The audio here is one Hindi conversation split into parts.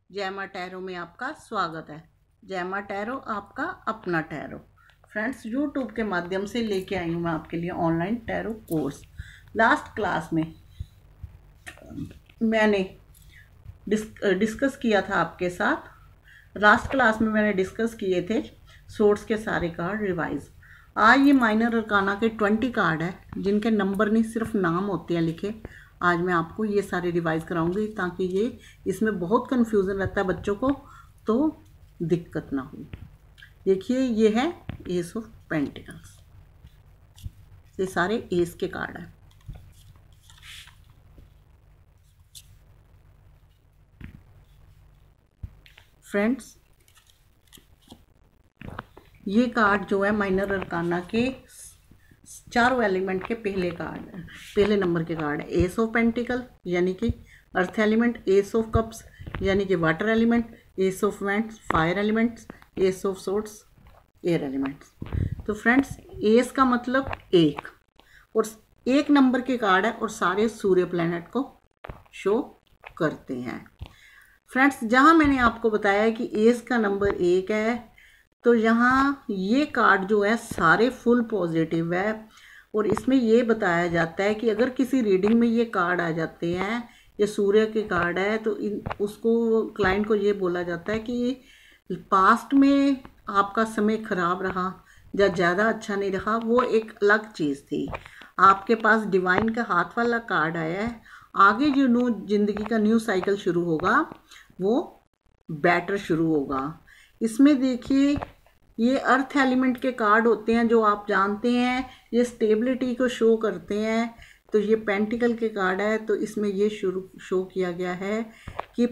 जयमा टैरो में आपका स्वागत है। जयमा टैरो आपका अपना टैरो। फ्रेंड्स, यूट्यूब के माध्यम से लेके आई हूँ मैं आपके लिए online tarot course. Last class में मैंने डिस्कस किया था आपके साथ। लास्ट क्लास में मैंने डिस्कस किए थे सोर्स के सारे कार्ड रिवाइज। आज ये माइनर अरकाना के 20 कार्ड है जिनके नंबर नहीं सिर्फ नाम होते हैं लिखे। आज मैं आपको ये सारे रिवाइज कराऊंगी ताकि ये इसमें बहुत कन्फ्यूज़न रहता है बच्चों को, तो दिक्कत ना हो। देखिए, ये है एस ऑफ पेंटिकल्स। ये सारे एस के कार्ड हैं। फ्रेंड्स, ये कार्ड जो है माइनर अरकाना के चारों एलिमेंट के पहले नंबर के कार्ड है। एस ऑफ पेंटिकल यानी कि earth element, ace of cups यानी कि water element, ace of wands fire elements, ace of swords air elements. तो फ्रेंड्स, एस का मतलब एक, और एक नंबर के कार्ड है और सारे सूर्य प्लैनेट को शो करते हैं। फ्रेंड्स, जहाँ मैंने आपको बताया कि एस का नंबर एक है, तो यहाँ ये कार्ड जो है सारे फुल पॉजिटिव है। और इसमें ये बताया जाता है कि अगर किसी रीडिंग में ये कार्ड आ जाते हैं, ये सूर्य के कार्ड है, तो उसको क्लाइंट को ये बोला जाता है कि पास्ट में आपका समय खराब रहा या ज़्यादा अच्छा नहीं रहा, वो एक अलग चीज़ थी। आपके पास डिवाइन का हाथ वाला कार्ड आया है। आगे जो जिंदगी का न्यू साइकिल शुरू होगा वो बेटर शुरू होगा। इसमें देखिए, ये अर्थ एलिमेंट के कार्ड होते हैं जो आप जानते हैं, ये स्टेबिलिटी को शो करते हैं। तो ये पेंटिकल के कार्ड है, तो इसमें ये शो किया गया है कि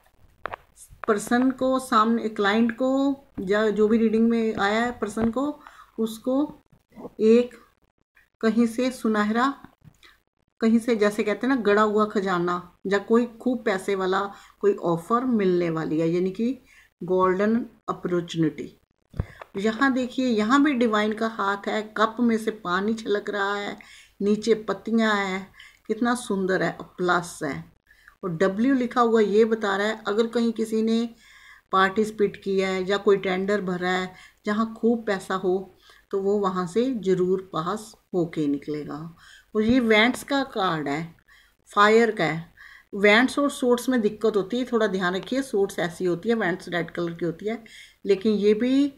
पर्सन को, सामने क्लाइंट को, या जो भी रीडिंग में आया है पर्सन को, उसको एक कहीं से सुनहरा, कहीं से जैसे कहते हैं ना गड़ा हुआ खजाना, या कोई खूब पैसे वाला कोई ऑफर मिलने वाली है, यानी कि गोल्डन अपॉर्चुनिटी। यहाँ देखिए, यहाँ भी डिवाइन का हाथ है, कप में से पानी छलक रहा है, नीचे पत्तियाँ हैं, कितना सुंदर है, प्लस है और डब्ल्यू लिखा हुआ ये बता रहा है अगर कहीं किसी ने पार्टिसिपेट किया है या कोई टेंडर भरा है जहाँ खूब पैसा हो तो वो वहाँ से ज़रूर पास होके निकलेगा। और ये वैंड्स का कार्ड है, फायर का है। वैंड्स और सोर्ड्स में दिक्कत होती है, थोड़ा ध्यान रखिए। सोर्ड्स ऐसी होती है, वैंड्स रेड कलर की होती है, लेकिन ये भी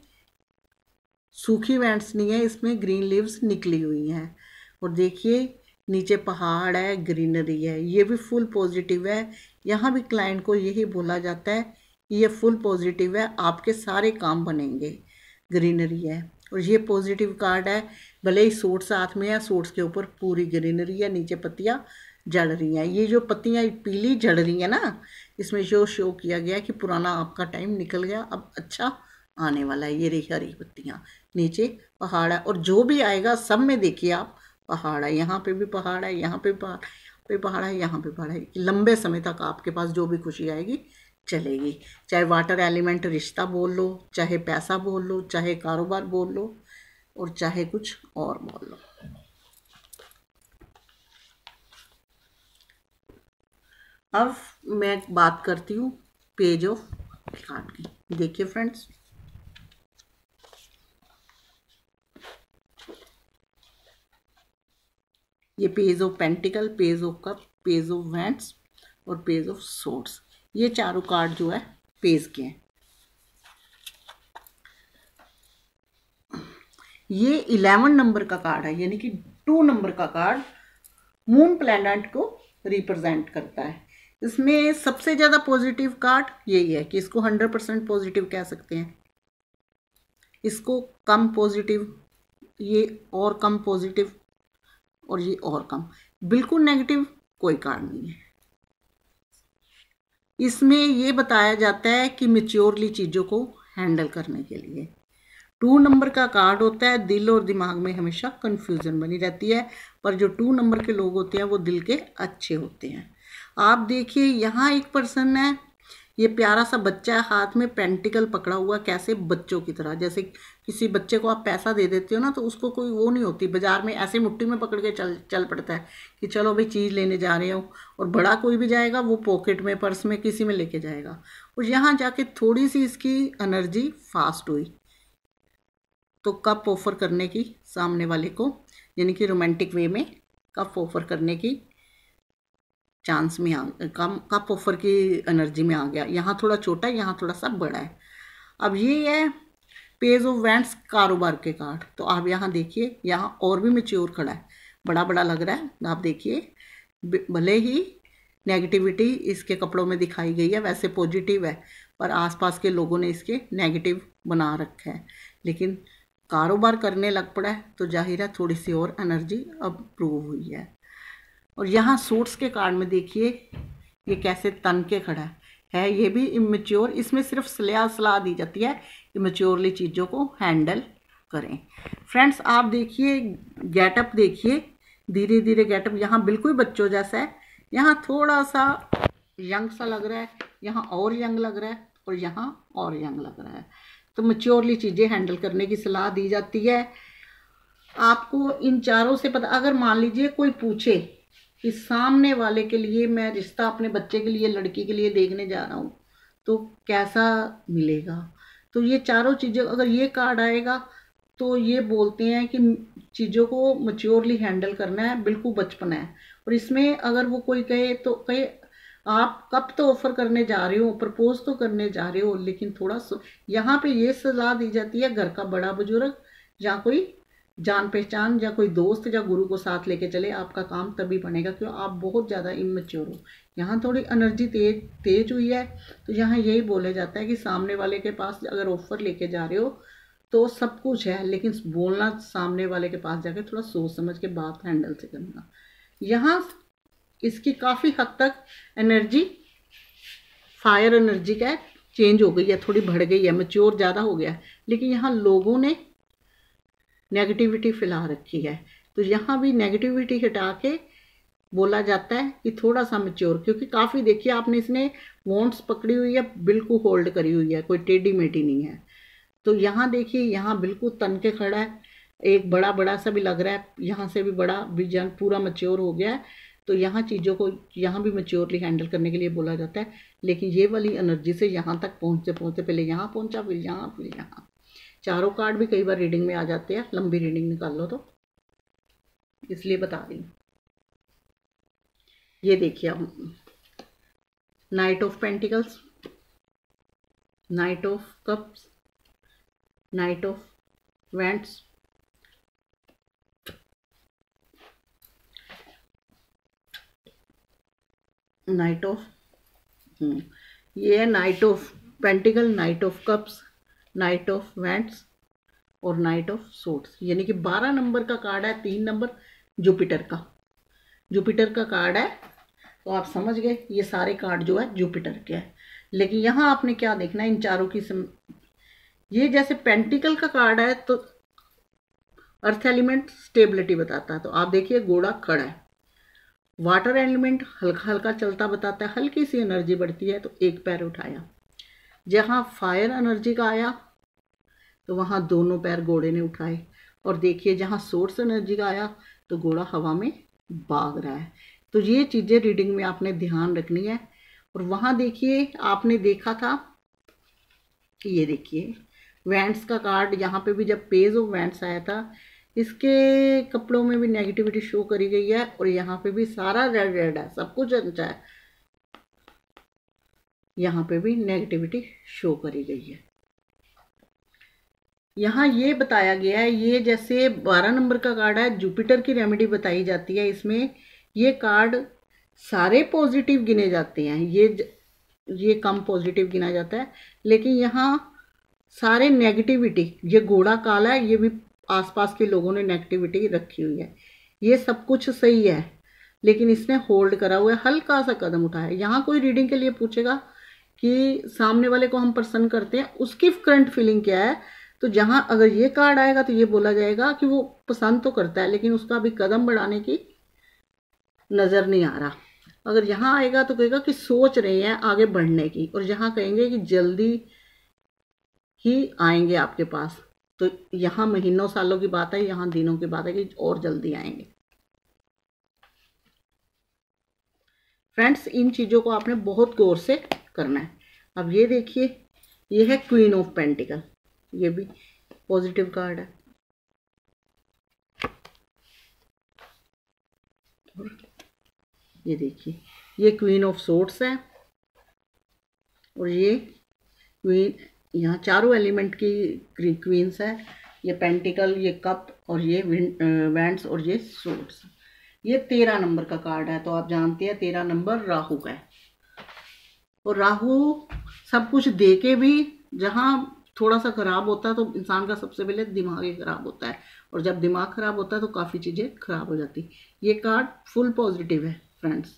सूखी वैंड्स नहीं है, इसमें ग्रीन लीव्स निकली हुई हैं। और देखिए, नीचे पहाड़ है, ग्रीनरी है, ये भी फुल पॉजिटिव है। यहाँ भी क्लाइंट को यही बोला जाता है कि ये फुल पॉजिटिव है, आपके सारे काम बनेंगे, ग्रीनरी है। और ये पॉजिटिव कार्ड है, भले ही सोर्स साथ में है, सोर्स के ऊपर पूरी ग्रीनरी है, नीचे पत्तियाँ जड़ रही हैं। ये जो पत्तियाँ पीली जड़ रही हैं ना, इसमें जो शो किया गया है कि पुराना आपका टाइम निकल गया, अब अच्छा आने वाला है। ये रही हरी पत्तियाँ, नीचे पहाड़ है, और जो भी आएगा सब में देखिए आप पहाड़ है। यहाँ पे भी पहाड़ है, यहाँ पे पहाड़ है, यहाँ पे पहाड़ है। लंबे समय तक आपके पास जो भी खुशी आएगी चलेगी, चाहे वाटर एलिमेंट रिश्ता बोल लो, चाहे पैसा बोल लो, चाहे कारोबार बोल लो, और चाहे कुछ और बोल लो। अब मैं बात करती हूँ पेज ऑफ कार्ड की। देखिए फ्रेंड्स, ये page of pentacle, page of cup, page of wands और पेज ऑफ सोर्ड्स, ये चारों कार्ड जो है पेज के हैं। ये 11 नंबर का कार्ड है, यानी कि 2 नंबर का कार्ड मून प्लैनेट को रिप्रेजेंट करता है। इसमें सबसे ज़्यादा पॉजिटिव कार्ड यही है कि इसको 100% पॉजिटिव कह सकते हैं। इसको कम पॉजिटिव, ये और कम पॉजिटिव, और ये और कम। बिल्कुल नेगेटिव कोई कार्ड नहीं है। इसमें ये बताया जाता है कि मैच्योरली चीज़ों को हैंडल करने के लिए। 2 नंबर का कार्ड होता है, दिल और दिमाग में हमेशा कन्फ्यूज़न बनी रहती है, पर जो 2 नंबर के लोग होते हैं वो दिल के अच्छे होते हैं। आप देखिए, यहाँ एक पर्सन है, ये प्यारा सा बच्चा है, हाथ में पेंटिकल पकड़ा हुआ, कैसे बच्चों की तरह। जैसे किसी बच्चे को आप पैसा दे देते हो ना, तो उसको कोई वो नहीं होती, बाजार में ऐसे मुट्ठी में पकड़ के चल पड़ता है कि चलो भाई चीज़ लेने जा रहे हो। और बड़ा कोई भी जाएगा वो पॉकेट में, पर्स में, किसी में लेके जाएगा। और यहाँ जाके थोड़ी सी इसकी एनर्जी फास्ट हुई, तो कप ऑफर करने की सामने वाले को, यानी कि रोमांटिक वे में कप ऑफर करने की चांस में कप ऑफर की एनर्जी में आ गया। यहाँ थोड़ा छोटा है, यहाँ थोड़ा सा बड़ा है। अब ये है पेज ऑफ वैंड्स, कारोबार के कार्ड। तो आप यहाँ देखिए, यहाँ और भी मैच्योर खड़ा है, बड़ा बड़ा लग रहा है। आप देखिए, भले ही नेगेटिविटी इसके कपड़ों में दिखाई गई है, वैसे पॉजिटिव है, पर आसपास के लोगों ने इसके नेगेटिव बना रखा है। लेकिन कारोबार करने लग पड़ा है, तो जाहिर है थोड़ी सी और एनर्जी अप्रूव हुई है। और यहाँ सूट्स के कार्ड में देखिए, ये कैसे तन के खड़ा है। ये भी इमेच्योर, इसमें सिर्फ सलाह दी जाती है कि मैच्योरली चीज़ों को हैंडल करें। फ्रेंड्स, आप देखिए, गेटअप देखिए, धीरे धीरे गेटअप यहाँ बिल्कुल बच्चों जैसा है, यहाँ थोड़ा सा यंग सा लग रहा है, यहाँ और यंग लग रहा है, और यहाँ और यंग लग रहा है। तो मैच्योरली चीज़ें हैंडल करने की सलाह दी जाती है। आपको इन चारों से पता, अगर मान लीजिए कोई पूछे कि सामने वाले के लिए मैं रिश्ता अपने बच्चे के लिए, लड़की के लिए देखने जा रहा हूँ, तो कैसा मिलेगा, तो ये चारों चीज़ें, अगर ये कार्ड आएगा तो ये बोलते हैं कि चीज़ों को मैच्योरली हैंडल करना है, बिल्कुल बचपना है। और इसमें अगर वो कोई कहे तो कहे, आप कब तो ऑफर करने जा रहे हो, प्रपोज तो करने जा रहे हो, लेकिन थोड़ा यहाँ पे ये सलाह दी जाती है, घर का बड़ा बुजुर्ग या कोई जान पहचान या कोई दोस्त या गुरु को साथ लेके चले, आपका काम तभी बनेगा, क्यों आप बहुत ज़्यादा इमेच्योर हो। यहाँ थोड़ी एनर्जी तेज हुई है, तो यहाँ यही बोला जाता है कि सामने वाले के पास अगर ऑफर लेके जा रहे हो तो सब कुछ है, लेकिन बोलना सामने वाले के पास जाके थोड़ा सोच समझ के बात हैंडल से करना। यहाँ इसकी काफ़ी हद तक एनर्जी फायर एनर्जी का चेंज हो गई है, थोड़ी बढ़ गई है, मैच्योर ज़्यादा हो गया है। लेकिन यहाँ लोगों ने नेगेटिविटी फैला रखी है, तो यहाँ भी नेगेटिविटी हटा के बोला जाता है कि थोड़ा सा मैच्योर, क्योंकि काफ़ी देखिए आपने इसने वॉन्ट्स पकड़ी हुई है, बिल्कुल होल्ड करी हुई है, कोई टेढ़ी मेढ़ी नहीं है। तो यहाँ देखिए, यहाँ बिल्कुल तन के खड़ा है, एक बड़ा बड़ा सा भी लग रहा है, यहाँ से भी बड़ा भी जन पूरा मैच्योर हो गया है। तो यहाँ चीज़ों को यहाँ भी मैच्योरली हैंडल करने के लिए बोला जाता है। लेकिन ये वाली एनर्जी से यहाँ तक पहुँचते पहले यहाँ पहुँचा, फिर यहाँ, फिर यहाँ। चारों कार्ड भी कई बार रीडिंग में आ जाते हैं, लंबी रीडिंग निकाल लो तो इसलिए बता रही हूँ। ये देखिए अब, knight of pentacles, knight of cups, knight of wands, knight of, ये है knight of pentacle, knight of cups, knight of wands और नाइट ऑफ सोर्ड्स। यानी कि 12 नंबर का कार्ड है, 3 नंबर जुपिटर का कार्ड है। तो आप समझ गए, ये सारे कार्ड जो है जुपिटर के हैं। लेकिन यहाँ आपने क्या देखना है, इन चारों की ये जैसे पेंटिकल का कार्ड है तो अर्थ एलिमेंट स्टेबिलिटी बताता है, तो आप देखिए घोड़ा खड़ा है। वाटर एलिमेंट हल्का हल्का चलता बताता है, हल्की सी एनर्जी बढ़ती है, तो एक पैर उठाया। जहाँ फायर एनर्जी का आया तो वहाँ दोनों पैर घोड़े ने उठाए। और देखिए जहाँ सोर्स एनर्जी का आया तो घोड़ा हवा में भाग रहा है। तो ये चीज़ें रीडिंग में आपने ध्यान रखनी है। और वहाँ देखिए, आपने देखा था कि ये देखिए वैंड्स का कार्ड, यहाँ पे भी जब पेज ऑफ वैंड्स आया था, इसके कपड़ों में भी नेगेटिविटी शो करी गई है। और यहाँ पे भी सारा रेड रेड है, सब कुछ अच्छा है, यहाँ पे भी नेगेटिविटी शो करी गई है। यहाँ ये बताया गया है, ये जैसे 12 नंबर का कार्ड है, जुपिटर की रेमेडी बताई जाती है। इसमें ये कार्ड सारे पॉजिटिव गिने जाते हैं, ये कम पॉजिटिव गिना जाता है। लेकिन यहाँ सारे नेगेटिविटी, ये घोड़ा काला है, ये भी आसपास के लोगों ने नेगेटिविटी रखी हुई है। ये सब कुछ सही है, लेकिन इसने होल्ड करा हुआ है, हल्का सा कदम उठाया। यहाँ कोई रीडिंग के लिए पूछेगा कि सामने वाले को हम पसंद करते हैं, उसकी करंट फीलिंग क्या है, तो जहाँ अगर ये कार्ड आएगा तो ये बोला जाएगा कि वो पसंद तो करता है, लेकिन उसका अभी कदम बढ़ाने की नज़र नहीं आ रहा। अगर यहाँ आएगा तो कहेगा कि सोच रहे हैं आगे बढ़ने की, और यहाँ कहेंगे कि जल्दी ही आएंगे आपके पास। तो यहाँ महीनों सालों की बात है, यहाँ दिनों की बात है कि और जल्दी आएंगे। फ्रेंड्स, इन चीज़ों को आपने बहुत गौर से करना है। अब ये देखिए, ये है क्वीन ऑफ पेंटिकल, ये भी पॉजिटिव कार्ड है। ये देखिए, ये क्वीन ऑफ सोर्ड्स है, और ये क्वीन, यहाँ चारों एलिमेंट की क्वींस है। ये पेंटिकल, ये कप, और ये वैंड्स, और ये सोर्ड्स। ये 13 नंबर का कार्ड है। तो आप जानते हैं 13 नंबर राहु का है, और राहु सब कुछ दे के भी जहाँ थोड़ा सा खराब होता है तो इंसान का सबसे पहले दिमाग ही खराब होता है, और जब दिमाग खराब होता है तो काफ़ी चीज़ें खराब हो जाती। ये कार्ड फुल पॉजिटिव है फ्रेंड्स।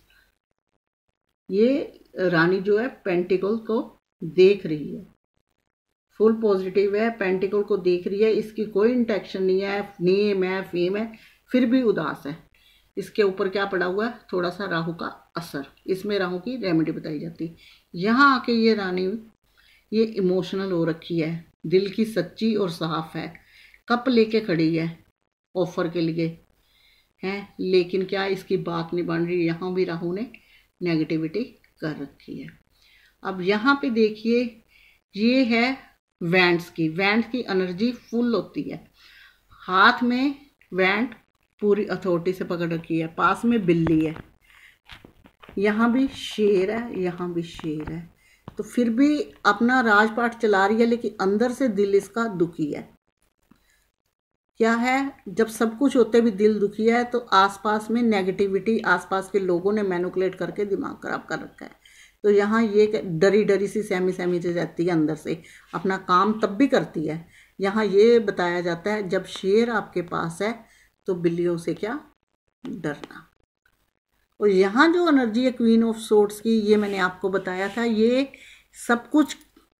ये रानी जो है पेंटिकल को देख रही है, फुल पॉजिटिव है, पेंटिकल को देख रही है। इसकी कोई इंटेंशन नहीं है, नेम है, फेम है, फिर भी उदास है। इसके ऊपर क्या पड़ा हुआ है, थोड़ा सा राहु का असर। इसमें राहु की रेमेडी बताई जाती है। यहाँ आके ये रानी ये इमोशनल हो रखी है, दिल की सच्ची और साफ है, कप लेके खड़ी है ऑफर के लिए है, लेकिन क्या इसकी बात नहीं बन रही। यहाँ भी राहु ने नेगेटिविटी कर रखी है। अब यहाँ पे देखिए, ये है वैंड्स की एनर्जी फुल होती है। हाथ में वैंड पूरी अथॉरिटी से पकड़ रखी है, पास में बिल्ली है, यहाँ भी शेर है, यहाँ भी शेर है। तो फिर भी अपना राजपाट चला रही है, लेकिन अंदर से दिल इसका दुखी है। क्या है, जब सब कुछ होते भी दिल दुखी है, तो आसपास में नेगेटिविटी, आसपास के लोगों ने मैनिपुलेट करके दिमाग खराब कर रखा है। तो यहाँ ये डरी डरी सी सहमी सहमी से रहती है अंदर से, अपना काम तब भी करती है। यहाँ ये बताया जाता है जब शेर आपके पास है तो बिल्लियों से क्या डरना। और यहाँ जो एनर्जी है क्वीन ऑफ सोर्ड्स की, ये मैंने आपको बताया था, ये सब कुछ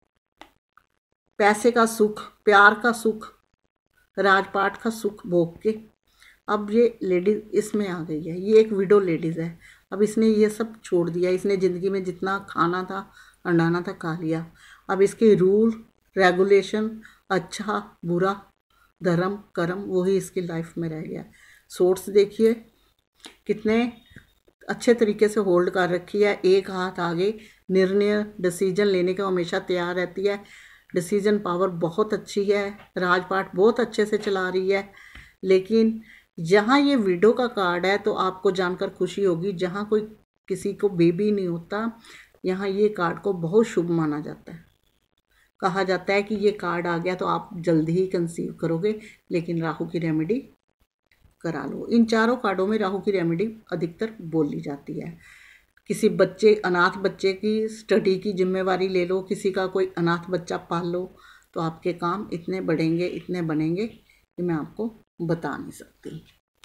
पैसे का सुख, प्यार का सुख, राजपाट का सुख भोग के अब ये लेडीज इसमें आ गई है। ये एक विडो लेडीज़ है। अब इसने ये सब छोड़ दिया, इसने ज़िंदगी में जितना खाना था, अंडाना था, खा लिया। अब इसके रूल रेगुलेशन, अच्छा बुरा, धर्म कर्म, वही इसकी लाइफ में रह गया। सोर्स देखिए कितने अच्छे तरीके से होल्ड कर रखी है, एक हाथ आगे, निर्णय डिसीजन लेने का हमेशा तैयार रहती है, डिसीजन पावर बहुत अच्छी है, राजपाट बहुत अच्छे से चला रही है। लेकिन जहाँ ये विडो का कार्ड है तो आपको जानकर खुशी होगी, जहाँ कोई किसी को बेबी नहीं होता, यहाँ ये कार्ड को बहुत शुभ माना जाता है। कहा जाता है कि ये कार्ड आ गया तो आप जल्दी ही कंसीव करोगे, लेकिन राहु की रेमेडी करा लो। इन चारों कार्डों में राहु की रेमेडी अधिकतर बोली जाती है। किसी बच्चे, अनाथ बच्चे की स्टडी की जिम्मेवारी ले लो, किसी का कोई अनाथ बच्चा पाल लो, तो आपके काम इतने बढ़ेंगे, इतने बनेंगे कि मैं आपको बता नहीं सकती।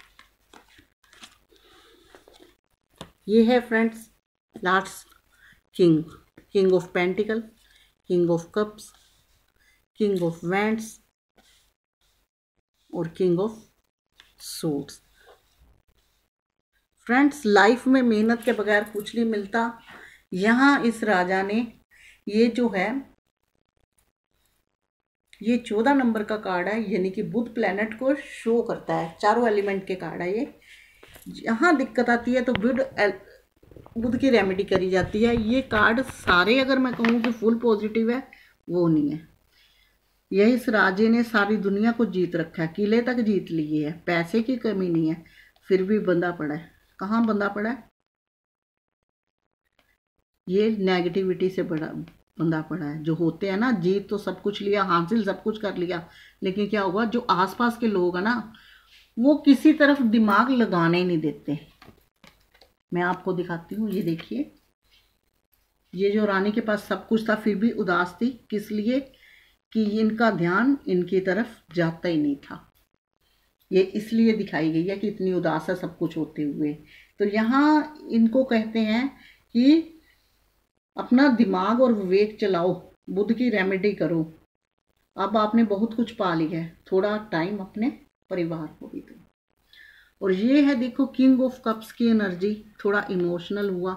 ये है friends last king of pentacle, king of cups, king of wands और king of swords. Friends, life में मेहनत के बगैर कुछ नहीं मिलता। यहाँ इस राजा ने ये जो है, ये 14 नंबर का कार्ड है, यानी कि बुध प्लैनेट को शो करता है। चारों एलिमेंट के कार्ड है ये। यहाँ दिक्कत आती है तो बुध की रेमेडी करी जाती है। ये कार्ड सारे अगर मैं कहूँ कि फुल पॉजिटिव है, वो नहीं है। यही इस राजे ने सारी दुनिया को जीत रखा है, किले तक जीत लिए है, पैसे की कमी नहीं है, फिर भी बंधा पड़ा है। कहाँ बंधा पड़ा है? ये नेगेटिविटी से बड़ा बंधा पड़ा है। जो होते हैं ना, जीत तो सब कुछ लिया, हासिल सब कुछ कर लिया, लेकिन क्या हुआ, जो आसपास के लोग हैं ना, वो किसी तरफ दिमाग लगाने ही नहीं देते। मैं आपको दिखाती हूँ, ये देखिए, ये जो रानी के पास सब कुछ था फिर भी उदास थी। किस लिए? कि इनका ध्यान इनकी तरफ जाता ही नहीं था। ये इसलिए दिखाई गई है कि इतनी उदास है सब कुछ होते हुए। तो यहाँ इनको कहते हैं कि अपना दिमाग और विवेक चलाओ, बुध की रेमेडी करो। अब आपने बहुत कुछ पा लिया है, थोड़ा टाइम अपने परिवार को भी दो। और ये है देखो किंग ऑफ कप्स की एनर्जी, थोड़ा इमोशनल हुआ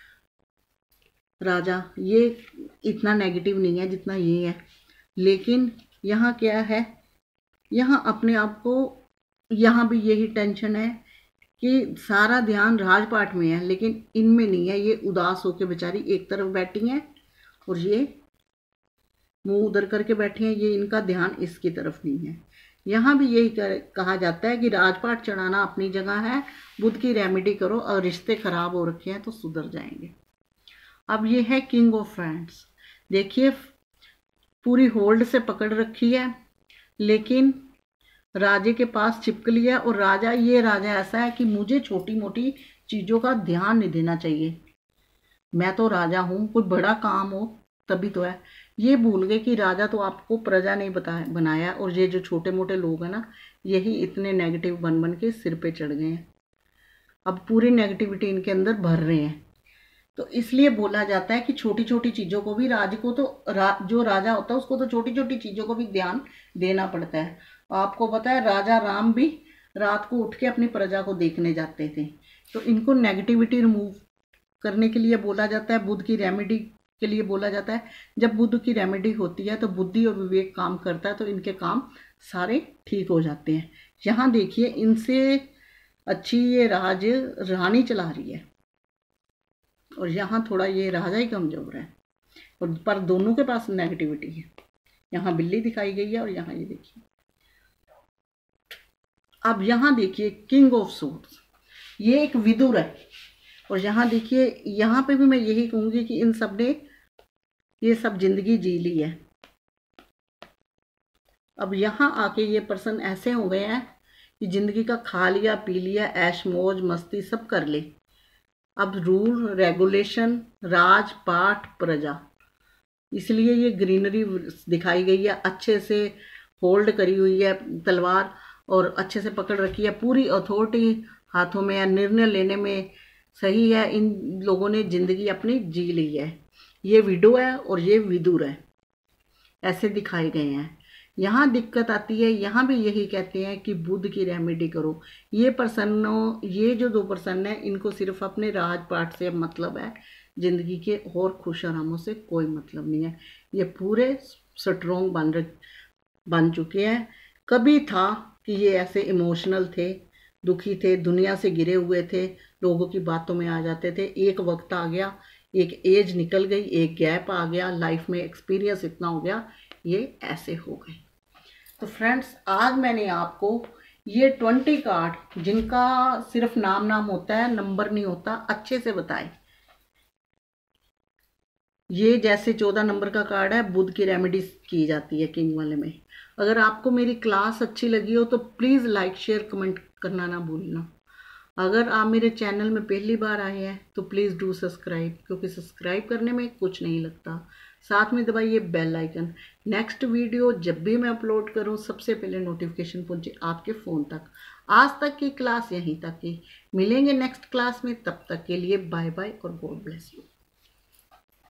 राजा। ये इतना नेगेटिव नहीं है जितना ये है, लेकिन यहाँ क्या है, यहाँ अपने आप को, यहाँ भी यही टेंशन है कि सारा ध्यान राजपाट में है लेकिन इनमें नहीं है। ये उदास होकर बेचारी एक तरफ बैठी हैं और ये मुंह उधर करके बैठी हैं, ये इनका ध्यान इसकी तरफ नहीं है। यहाँ भी यही कहा जाता है कि राजपाट चढ़ाना अपनी जगह है, बुध की रेमेडी करो और रिश्ते खराब हो रखे हैं तो सुधर जाएंगे। अब ये है किंग ऑफ फ्रेंड्स। देखिए पूरी होल्ड से पकड़ रखी है लेकिन राजे के पास छिपकली है, और राजा, ये राजा ऐसा है कि मुझे छोटी मोटी चीज़ों का ध्यान नहीं देना चाहिए, मैं तो राजा हूँ, कोई बड़ा काम हो तभी तो है। ये भूल गए कि राजा तो आपको प्रजा नहीं बनाया, और ये जो छोटे मोटे लोग हैं ना, यही इतने नेगेटिव बन बन के सिर पे चढ़ गए हैं। अब पूरी नेगेटिविटी इनके अंदर भर रहे हैं। तो इसलिए बोला जाता है कि छोटी छोटी चीज़ों को भी, राज को तो जो राजा होता है उसको तो छोटी छोटी चीज़ों को भी ध्यान देना पड़ता है। आपको पता है राजा राम भी रात को उठ के अपनी प्रजा को देखने जाते थे। तो इनको नेगेटिविटी रिमूव करने के लिए बोला जाता है, बुध की रेमेडी के लिए बोला जाता है। जब बुध की रेमेडी होती है तो बुद्धि और विवेक काम करता है, तो इनके काम सारे ठीक हो जाते हैं। यहाँ देखिए इनसे अच्छी ये राज रानी चला रही है, और यहाँ थोड़ा ये राजा ही कमजोर है, और पर दोनों के पास नेगेटिविटी है। यहाँ बिल्ली दिखाई गई है और यहाँ ये देखिए। अब यहाँ देखिए किंग ऑफ सोर्ड्स, ये एक विदुर है, और यहाँ देखिए यहाँ पे भी मैं यही कहूँगी कि इन सब ने ये सब जिंदगी जी ली है। अब यहाँ आके ये पर्सन ऐसे हो गए हैं कि जिंदगी का खा लिया पी लिया, ऐश मौज मस्ती सब कर ले। अब रूल रेगुलेशन, राज पाठ प्रजा, इसलिए ये ग्रीनरी दिखाई गई है, अच्छे से होल्ड करी हुई है तलवार और अच्छे से पकड़ रखी है, पूरी अथॉरिटी हाथों में है, निर्णय लेने में सही है। इन लोगों ने जिंदगी अपनी जी ली है। ये विडो है और ये विदुर है, ऐसे दिखाए गए हैं। यहाँ दिक्कत आती है, यहाँ भी यही कहते हैं कि बुध की रेमेडी करो। ये प्रसन्नों, ये जो दो प्रसन्न है, इनको सिर्फ अपने राजपाट से मतलब है, जिंदगी के और खुश आरामों से कोई मतलब नहीं है। ये पूरे स्ट्रोंग बन चुके हैं। कभी था कि ये ऐसे इमोशनल थे, दुखी थे, दुनिया से गिरे हुए थे, लोगों की बातों में आ जाते थे। एक वक्त आ गया, एक एज निकल गई, एक गैप आ गया, लाइफ में एक्सपीरियंस इतना हो गया, ये ऐसे हो गए। तो फ्रेंड्स आज मैंने आपको ये 20 कार्ड जिनका सिर्फ नाम होता है, नंबर नहीं होता, अच्छे से बताए। ये जैसे 14 नंबर का कार्ड है, बुध की रेमेडी की जाती है किंग वाले में। अगर आपको मेरी क्लास अच्छी लगी हो तो प्लीज़ लाइक शेयर कमेंट करना ना भूलना। अगर आप मेरे चैनल में पहली बार आए हैं तो प्लीज़ डू सब्सक्राइब, क्योंकि सब्सक्राइब करने में कुछ नहीं लगता। साथ में दबाइए बेल आइकन, नेक्स्ट वीडियो जब भी मैं अपलोड करूं सबसे पहले नोटिफिकेशन पहुंचे आपके फ़ोन तक। आज तक की क्लास यहीं तक की, मिलेंगे नेक्स्ट क्लास में, तब तक के लिए बाय बाय और गॉड ब्लेस यू।